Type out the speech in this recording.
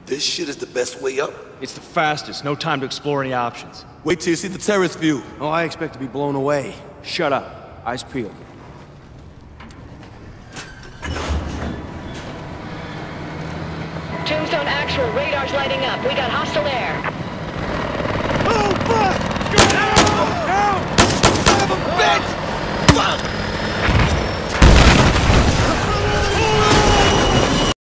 This shit is the best way up? It's the fastest. No time to explore any options. Wait till you see the terrace view. Oh, I expect to be blown away. Shut up. Eyes peeled. Tombstone actual, radar's lighting up. We got hostile air.